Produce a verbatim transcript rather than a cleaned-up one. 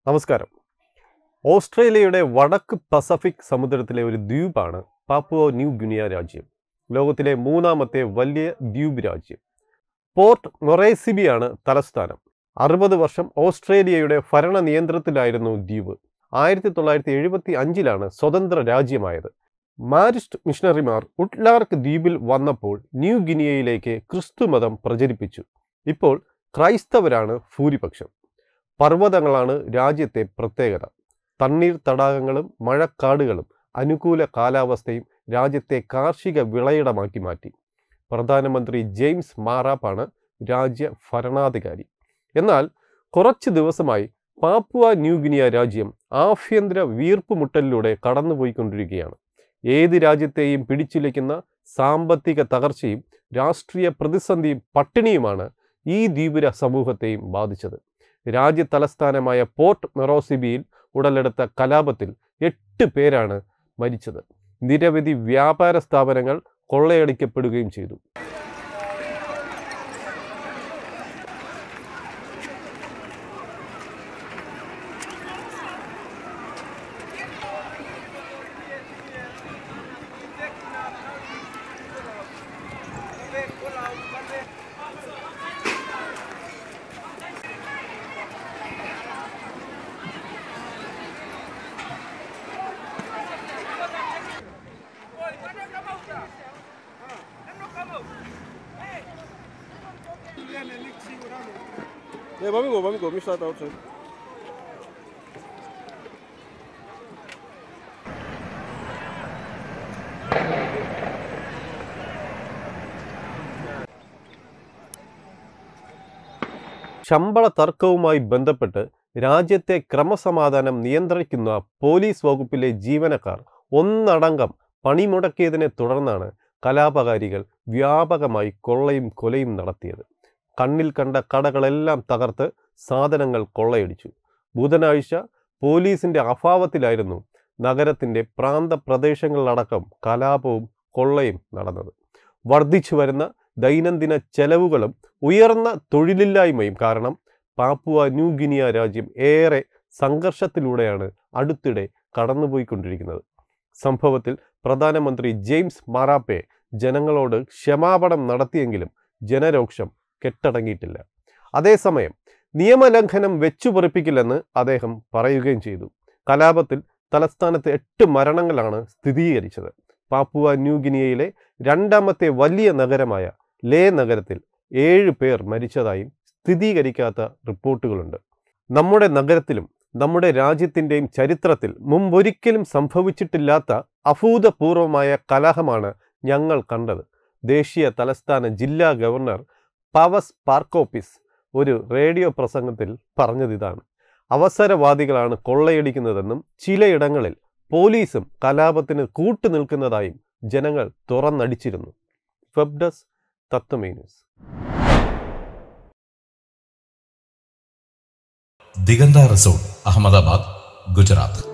നമസ്കാരം. ഓസ്ട്രേലിയയുടെ വടക്ക് പസഫിക് സമുദ്രത്തിലെ ഒരു ദ്വീപാണ് പാപ്പുവ ന്യൂ ഗിനിയ രാജ്യം. ലോകത്തിലെ മൂന്നാമത്തെ വലിയ ദ്വീപ് രാജ്യം. പോർട്ട് മൊറേസിബിയാണ് തലസ്ഥാനം. അറുപത് വർഷം ഓസ്ട്രേലിയയുടെ ഭരണ നിയന്ത്രണത്തിലായിരുന്നു ദ്വീപ്. ആയിരത്തി തൊള്ളായിരത്തി എഴുപത്തി അഞ്ചിലാണ് സ്വതന്ത്ര രാജ്യമായത്. മാരിസ്റ്റ് മിഷണറിമാർ ഉട്ട്ലാർക്ക് ദ്വീപിൽ വന്നപ്പോൾ ന്യൂ ഗിനിയയിലേക്ക് ക്രിസ്തുമതം പ്രചരിപ്പിച്ചു. ഇപ്പോൾ ക്രൈസ്തവരാണ് ഭൂരിപക്ഷം. പർവ്വതങ്ങളാണ് രാജ്യത്തെ പ്രത്യേകത. തണ്ണീർ തടാകങ്ങളും മഴക്കാടുകളും അനുകൂല കാലാവസ്ഥയും രാജ്യത്തെ കാർഷിക വിളയിടമാക്കി മാറ്റി. പ്രധാനമന്ത്രി ജെയിംസ് മാറാപ്പാണ് രാജ്യ ഭരണാധികാരി. എന്നാൽ കുറച്ച് ദിവസമായി പാപ്പുവ ന്യൂ ഗിനിയ രാജ്യം ആഭ്യന്തര വീർപ്പുമുട്ടലിലൂടെ കടന്നുപോയിക്കൊണ്ടിരിക്കുകയാണ്. ഏത് രാജ്യത്തെയും പിടിച്ചുലയ്ക്കുന്ന സാമ്പത്തിക തകർച്ചയും രാഷ്ട്രീയ പ്രതിസന്ധിയും പട്ടിണിയുമാണ് ഈ ദ്വീപുര സമൂഹത്തെയും ബാധിച്ചത്. രാജ്യ തലസ്ഥാനമായ പോർട്ട് മൊറേസിബിയിൽ ഉടലെടുത്ത കലാപത്തിൽ എട്ട് പേരാണ് മരിച്ചത്. നിരവധി വ്യാപാര സ്ഥാപനങ്ങൾ കൊള്ളയടിക്കപ്പെടുകയും ചെയ്തു. Yeah, vamos go, vamos go. Me start outside. ശമ്പള തർക്കവുമായി ബന്ധപ്പെട്ട് രാജ്യത്തെ ക്രമസമാധാനം നിയന്ത്രിക്കുന്ന പോലീസ് വകുപ്പിലെ ജീവനക്കാർ ഒന്നടങ്കം പണിമുടക്കിയതിനെ തുടർന്നാണ് കലാപകാരികൾ വ്യാപകമായി കൊള്ളയും കൊലയും നടത്തിയത്. കണ്ണിൽ കണ്ട കടകളെല്ലാം തകർത്ത് സാധനങ്ങൾ കൊള്ളയടിച്ചു. ബുധനാഴ്ച പോലീസിന്റെ അഭാവത്തിലായിരുന്നു നഗരത്തിന്റെ പ്രാന്തപ്രദേശങ്ങളിലടക്കം കലാപവും കൊള്ളയും നടന്നത്. വർദ്ധിച്ചു വരുന്ന ദൈനംദിന ചെലവുകളും ഉയർന്ന തൊഴിലില്ലായ്മയും കാരണം പാപ്പുവ ന്യൂ ഗിനിയ രാജ്യം ഏറെ സംഘർഷത്തിലൂടെയാണ് അടുത്തിടെ കടന്നുപോയിക്കൊണ്ടിരിക്കുന്നത്. സംഭവത്തിൽ പ്രധാനമന്ത്രി ജെയിംസ് മാറാപ്പെ ജനങ്ങളോട് ക്ഷമാപണം നടത്തിയെങ്കിലും ജനരോക്ഷം കെട്ടടങ്ങിയിട്ടില്ല. അതേസമയം നിയമലംഘനം വെച്ചുപൊറിപ്പിക്കില്ലെന്ന് അദ്ദേഹം പറയുകയും ചെയ്തു. കലാപത്തിൽ തലസ്ഥാനത്ത് എട്ട് മരണങ്ങളാണ് സ്ഥിരീകരിച്ചത്. പാപ്പുവ ന്യൂ ഗിനിയയിലെ രണ്ടാമത്തെ വലിയ നഗരമായ ലേ നഗരത്തിൽ ഏഴ് പേർ മരിച്ചതായും സ്ഥിരീകരിക്കാത്ത റിപ്പോർട്ടുകളുണ്ട്. നമ്മുടെ നഗരത്തിലും നമ്മുടെ രാജ്യത്തിൻ്റെയും ചരിത്രത്തിൽ മുമ്പൊരിക്കലും സംഭവിച്ചിട്ടില്ലാത്ത അഭൂതപൂർവമായ കലഹമാണ് ഞങ്ങൾ കണ്ടത്. ദേശീയ തലസ്ഥാന ജില്ലാ ഗവർണർ പവസ് പാർക്കോപ്പിസ് ഒരു റേഡിയോ പ്രസംഗത്തിൽ പറഞ്ഞതിതാണ്. അവസരവാദികളാണ് കൊള്ളയടിക്കുന്നതെന്നും ചിലയിടങ്ങളിൽ പോലീസും കലാപത്തിന് കൂട്ടുനിൽക്കുന്നതായും ജനങ്ങൾ തുറന്നടിച്ചിരുന്നു. Web desk Tatwamayi news. Diganta resort, Ahmedabad, Gujarat.